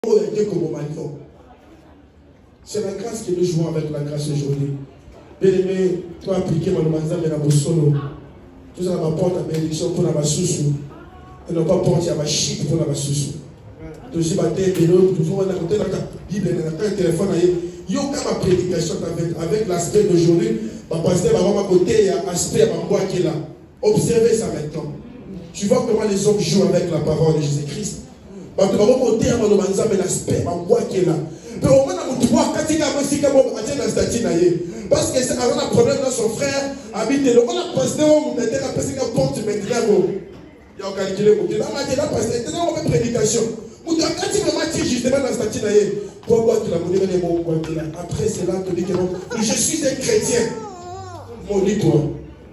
C'est la grâce que nous jouons avec la grâce aujourd'hui. Bien aimé, toi appliquer ma manza mais la solo. Tout ça ma porte à bénédiction pour la soussou. Et non pas porte à ma chute pour la soussou. Tout ça matin de l'autre, tout ça on a côté la Bible, on a un téléphone il y a ma prédication avec l'aspect d'aujourd'hui. Ma pasteur va avoir ma côté, il y a aspect à ma voix qui est là. Observez ça maintenant. Tu vois comment les hommes jouent avec la parole de Jésus-Christ. Tu vas remonter à mon manza mais l'aspect ma voix qui est là. Mais au moins, parce que c'est un problème dans son frère habite le on a passé on a passé une porte maintenant il y a calculé pour dire on a passé on fait prédication quand il me m'a justement dans cette statue pourquoi tu l'as monné les mots après c'est là que dit que je suis un chrétien maudis-toi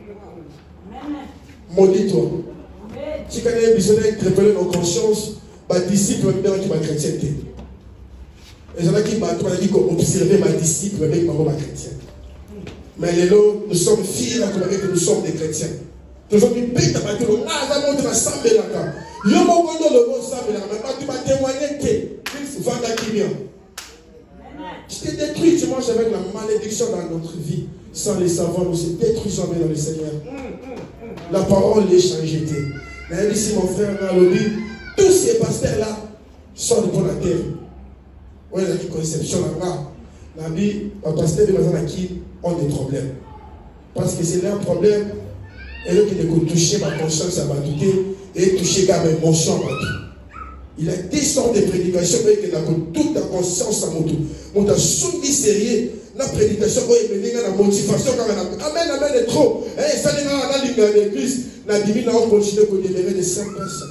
maudis-toi si quand il y a besoin de révéler nos consciences disciple même qui va chrétienté. Et j'en ai qui m'a dit qu'on observait ma disciple avec ma chrétien. Mais les lots, nous sommes fiers que nous sommes des chrétiens. Toujours une bête à battre le monde de la sambe là. Yo mon gondo le mot sambe là, mais pas tu m'as témoigné que vanda qui vient. Tu t'es détruit, tu manges avec la malédiction dans notre vie. Sans les savoir, nous sommes détruits jamais dans le Seigneur. La parole est changée. Mais ici mon frère a dit, tous ces pasteurs là sortent pour la terre. Oui, la conception là-bas. La vie, le pasteur de la qui ont des problèmes. Parce que c'est là un problème. Et là, qui a touché ma conscience à ma douter et touché mes émotions à ma tout. Il a des sortes de prédications, mais il a toute la conscience à mon tout. On a souvent sérieux la prédication, la motivation. Amen, amen, est trop. Et ça, dans l'église, la Bible, on continue à libérer de 5 personnes.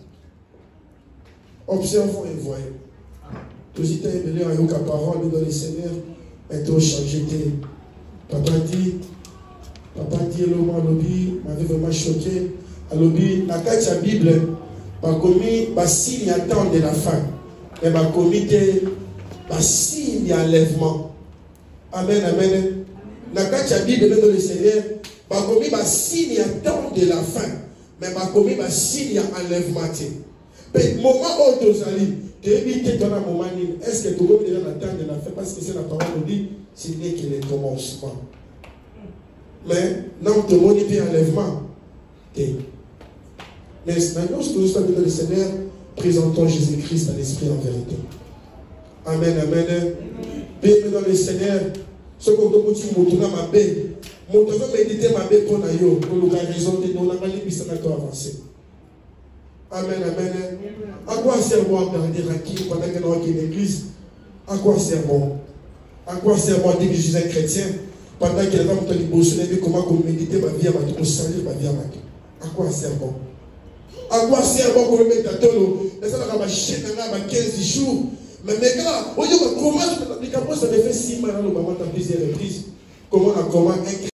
Observons et voyons. Tous les temps, il y a une parole dans le Seigneur, est changé. Papa dit, le mot m'avait vraiment choqué. Alobi, la carte de la Bible, m'a commis, signe attend de la fin. Et m'a commis, signe d'enlèvement. Amen, amen. La carte de la Bible dans le Seigneur, m'a commis, signe attend de la fin. Mais m'a commis, signe d'enlèvement. Mais moment où tu allais, est-ce que tu veux déjà l'attendre de la fin? Parce que c'est la parole nous dit, ce n'est que le commencement. Mais non, tu veux dire enlèvement. Mais maintenant, ce que nous sommes dans le Seigneur, présentons Jésus-Christ à l'Esprit en vérité. Amen, amen. Bienvenue dans le Seigneur. Ce que nous avons ma paix. Nous devons méditer ma paix pour nous. Pour nous raison de nous, on a pas avancer. Amen, amen. À quoi sert bon garder Raki pendant que nous sommes dans l'église? À quoi sert bon? À quoi sert bon dire que je suis un chrétien pendant que les gens ont dit comment méditer ma vie à ma vie, pour salir ma vie à ma vie? À quoi sert bon? À quoi sert bon pour me mettre à tolo? Les gens ont chaîne à 15 jours. Mais maintenant, comment ça me fait 6 mois dans le moment de plusieurs reprises? Comment on a comment